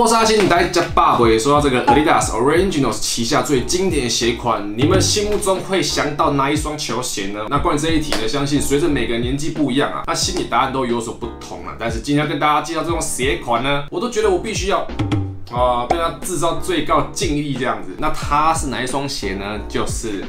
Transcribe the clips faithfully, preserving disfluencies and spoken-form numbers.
我是阿星，大家爸回说到这个 Adidas Originals 旗下最经典的鞋款，你们心目中会想到哪一双球鞋呢？那关于这一题呢，相信随着每个人年纪不一样啊，那心里答案都有所不同啊。但是今天要跟大家介绍这双鞋款呢，我都觉得我必须要。 啊，对它制造最高净力这样子，那它是哪一双鞋呢？就是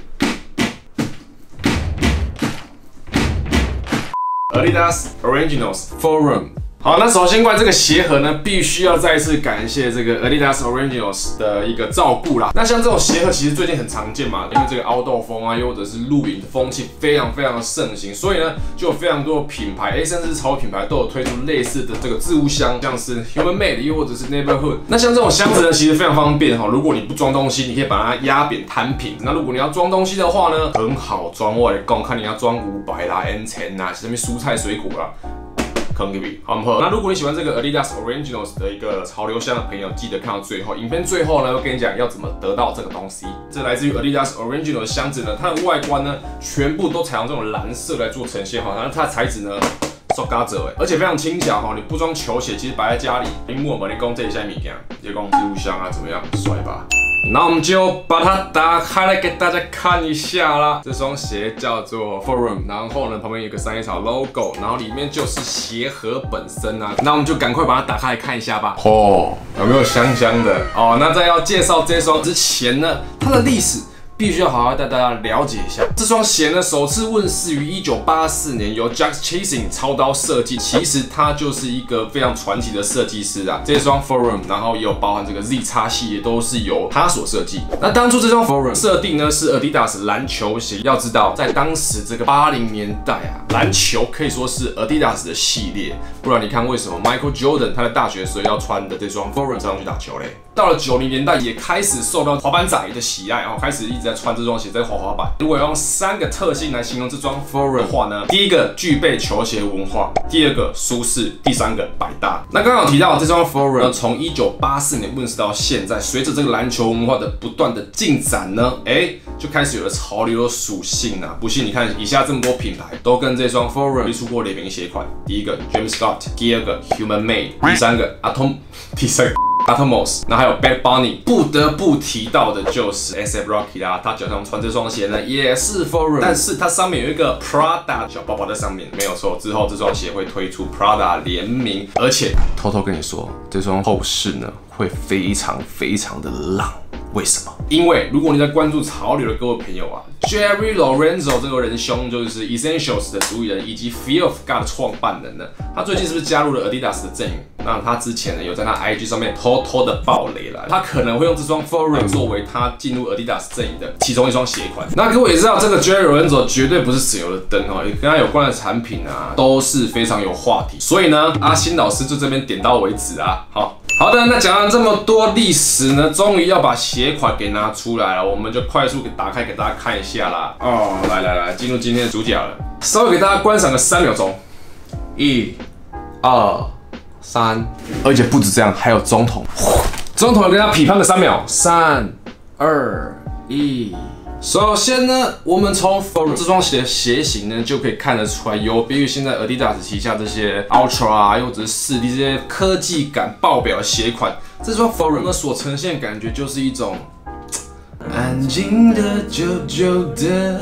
Adidas Originals Forum。好，那首先关于这个鞋盒呢，必须要再次感谢这个 Adidas Originals 的一个照顾啦。那像这种鞋盒，其实最近很常见嘛，因为这个凹豆风啊，又或者是露营的风气非常非常的盛行，所以呢，就有非常多的品牌，哎，甚至是潮品牌都有推出类似的这个置物箱，像是 Human Made， 又或者是 Neighborhood。那像这种箱子呢，其实非常方便哈。如果你不装东西，你可以把它压扁摊平。那如果你要装东西的话呢，很好装。我来讲，看你要装五百啦、N 千啦，什么蔬菜水果啦。 坑给比好不好？那如果你喜欢这个 Adidas Originals 的一个潮流箱的朋友，记得看到最后。影片最后呢，我跟你讲要怎么得到这个东西。这来自于 Adidas Originals 的箱子呢，它的外观呢，全部都采用这种蓝色来做呈现哈。然后它的材质呢，塑胶做的，而且非常轻巧哈。你不装球鞋，其实摆在家里，你摸摸你讲这一下物件，就讲置物箱啊怎么样，帅吧？ 那我们就把它打开来给大家看一下啦。这双鞋叫做 Forum， 然后呢旁边有个三叶草 logo， 然后里面就是鞋盒本身啊。那我们就赶快把它打开来看一下吧。哦，有没有香香的？哦，那在要介绍这双之前呢，它的历史。 必须要好好带大家了解一下，这双鞋呢首次问世于一九八四年，由 Jack Chasing 操刀设计。其实他就是一个非常传奇的设计师啊。这双 Forum， 然后也有包含这个 Z X 系列，都是由他所设计。那当初这双 Forum 设定呢是 Adidas 篮球鞋。要知道，在当时这个八零年代啊，篮球可以说是 Adidas 的系列。不然你看为什么 Michael Jordan 他在大学时候要穿的这双 Forum 上去打球嘞？到了九零年代也开始受到滑板仔的喜爱，然后开始一直在 穿这双鞋在滑滑板。如果用三个特性来形容这双 Forum 的话呢，第一个具备球鞋文化，第二个舒适，第三个百搭。那刚刚有提到这双 Forum 从一九八四年问世到现在，随着这个篮球文化的不断的进展呢，哎，就开始有了潮流的属性啊。不信你看以下这么多品牌都跟这双 Forum 推出过联名鞋款，第一个 James Scott， 第二个 Human Made， 第三个 Atom， 第三个 Atomos， 那还有 Bad Bunny， 不得不提到的就是 A$ep Rocky 啦，他脚上穿这双鞋呢也是 Forum， 但是它上面有一个 Prada 小包包在上面，没有错。之后这双鞋会推出 Prada 联名，而且偷偷跟你说，这双后市呢会非常非常的浪。 为什么？因为如果你在关注潮流的各位朋友啊 ，Jerry Lorenzo 这个人兄就是 Essentials 的主理人以及 Fear of God 的创办人呢，他最近是不是加入了 Adidas 的阵营？那他之前呢有在他 I G 上面偷偷的爆雷了，他可能会用这双 Forum 作为他进入 Adidas 阵营的其中一双鞋款。那各位也知道，这个 Jerry Lorenzo 绝对不是省油的灯哦，跟他有关的产品啊都是非常有话题。所以呢，阿星老师就这边点到为止啊，好。 好的，那讲完这么多历史呢，终于要把鞋款给拿出来了，我们就快速给打开给大家看一下啦。哦，来来来，进入今天的主角了，稍微给大家观赏个三秒钟，一、二、三，而且不止这样，还有中筒，中筒跟他匹配个三秒，三、二、一。 首先呢，我们从 Forum 这双鞋的鞋型呢，就可以看得出来，有别于现在 Adidas 旗下这些 Ultra 啊，又或者是四 D 这些科技感爆表的鞋款，这双 Forum 呢所呈现的感觉就是一种安静的、久久的。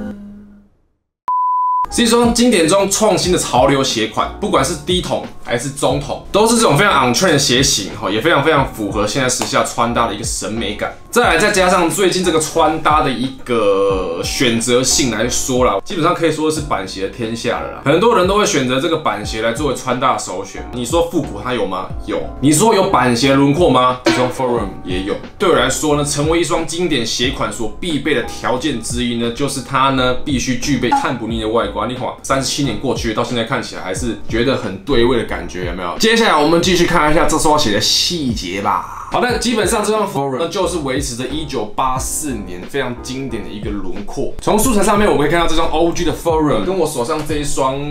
是一双经典中创新的潮流鞋款，不管是低筒还是中筒，都是这种非常 on trend 的鞋型哈，也非常非常符合现在时下穿搭的一个审美感。再来再加上最近这个穿搭的一个选择性来说啦，基本上可以说是板鞋的天下了啦。很多人都会选择这个板鞋来作为穿搭的首选。你说复古它有吗？有。你说有板鞋轮廓吗？这双 Forum 也有。对我来说呢，成为一双经典鞋款所必备的条件之一呢，就是它呢必须具备看不腻的外观。 你看，三十七年过去，到现在看起来还是觉得很对味的感觉，有没有？接下来我们继续看一下这双鞋的细节吧。好的，基本上这双 Forum 呢，就是维持着一九八四年非常经典的一个轮廓。从素材上面，我们可以看到这双 O G 的 Forum 跟我手上这一双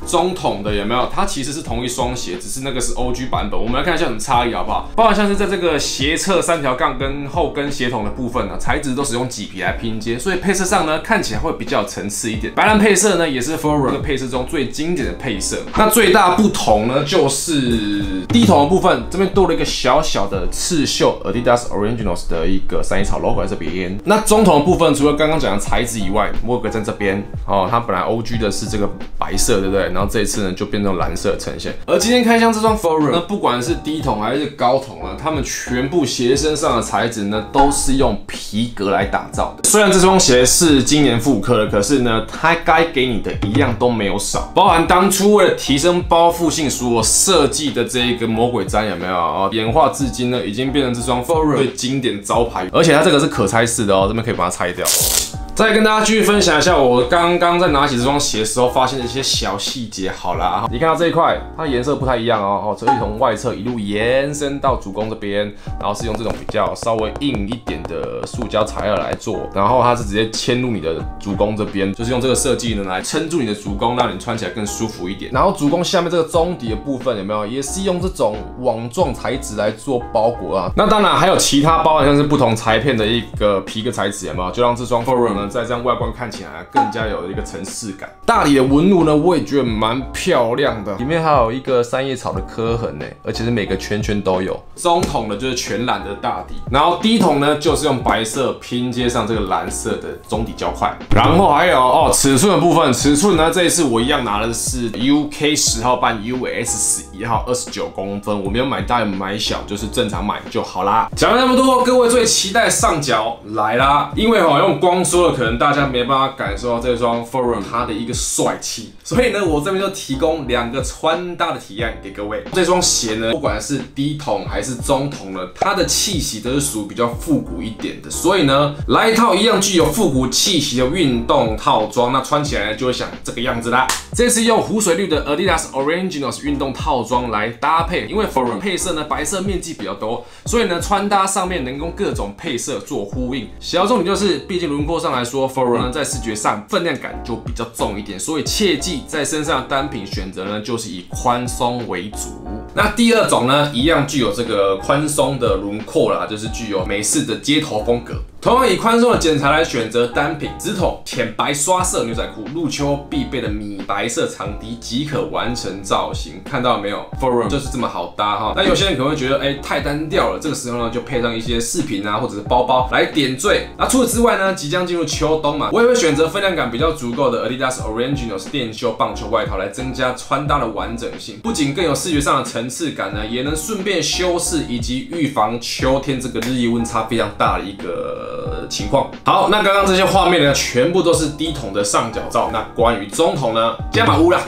中筒的有没有？它其实是同一双鞋，只是那个是 O G 版本。我们来看一下有什么差异好不好？包含像是在这个鞋侧三条杠跟后跟鞋筒的部分呢，材质都使用麂皮来拼接，所以配色上呢看起来会比较有层次一点。白蓝配色呢也是 Forum 这个配色中最经典的配色。那最大不同呢就是低筒的部分，这边多了一个小小的刺绣 Adidas Originals 的一个三叶草 logo 在这边。那中筒的部分，除了刚刚讲的材质以外，魔鬼在这边哦，它本来 O G 的是这个白色，对不对？然后这一次呢就变成蓝色的呈现。而今天开箱这双 Forum， 那不管是低筒还是高筒呢，它们全部鞋身上的材质呢都是用皮革来打造的。虽然这双鞋是今年复刻的，可是呢它该给你的一样都没有少，包含当初为了提升包覆性所设计的这一个魔鬼毡有没有哦？演化至今呢已经变成这双 Forum 最经典招牌，而且它这个是可拆式的哦，这边可以把它拆掉。再跟大家继续分享一下，我刚刚在拿起这双鞋的时候发现的一些小细节。好啦，你看到这一块，它颜色不太一样哦，所以从外侧一路延伸到主弓这边，然后是用这种比较稍微硬一点的塑胶材料来做，然后它是直接嵌入你的主弓这边，就是用这个设计呢来撑住你的主弓，让你穿起来更舒服一点。然后主弓下面这个中底的部分有没有，也是用这种网状材质来做包裹啊。那当然还有其他包含像是不同裁片的一个皮革材质有没有，就让这双 Forum 呢在这样外观看起来更加有一个层次感。大理的纹路呢，我也觉得蛮漂亮的，里面还有一个三叶草的刻痕呢，而且是每个圈圈都有。中筒的就是全蓝的大底，然后低筒呢就是用白色拼接上这个蓝色的中底胶块。然后还有哦，尺寸的部分，尺寸呢这一次我一样拿的是 U K 十号半 U S 十一号二十九公分，我没有买大也买小，就是正常买就好啦。讲了那么多，各位最期待上脚来啦，因为哈、哦、用光说的可能大家没办法感受到这双 Forum 它的一个帅气，所以呢，我这边就提供两个穿搭的体验给各位。这双鞋呢，不管是低筒还是中筒呢，它的气息都是属于比较复古一点的，所以呢，来一套一样具有复古气息的运动套装，那穿起来就会像这个样子啦。这次用湖水绿的 Adidas Originals 运动套装来搭配，因为 Forum 配色呢白色面积比较多，所以呢穿搭上面能用各种配色做呼应。小重点就是，毕竟轮廓上来说 ，Forum 呢在视觉上分量感就比较重一点，所以切记在身上的单品选择呢，就是以宽松为主。那第二种呢，一样具有这个宽松的轮廓啦，就是具有美式的街头风格。同样以宽松的剪裁来选择单品，直筒浅白刷色牛仔裤，入秋必备的米白色长笛即可完成造型。看到了没有 ？Forum 就是这么好搭哈。那有些人可能会觉得，哎、欸，太单调了。这个时候呢，就配上一些饰品啊，或者是包包来点缀。那除此之外呢，即将进入秋冬嘛，我也会选择分量感比较足够的 Adidas Originals 电袖棒球外套来增加穿搭的完整性，不仅更有视觉上的层次感呢，也能顺便修饰以及预防秋天这个日夜温差非常大的一个。呃，情况好，那刚刚这些画面呢，全部都是低筒的上脚照。那关于中筒呢，加码屋啦。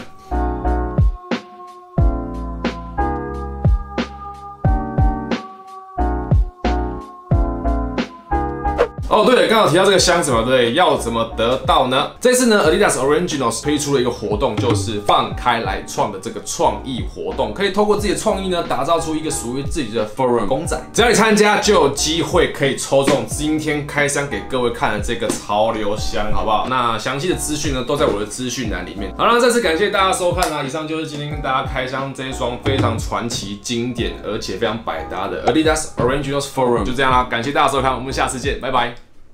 哦，对了，刚好提到这个箱子嘛，对不对？要怎么得到呢？这次呢 ，Adidas Originals 推出了一个活动，就是放开来创的这个创意活动，可以透过自己的创意呢，打造出一个属于自己的 Forum 公仔。只要你参加，就有机会可以抽中今天开箱给各位看的这个潮流箱，好不好？那详细的资讯呢，都在我的资讯栏里面。好了，再次感谢大家收看啦！以上就是今天跟大家开箱这一双非常传奇、经典而且非常百搭的 Adidas Originals Forum，就这样啦，感谢大家收看，我们下次见，拜拜。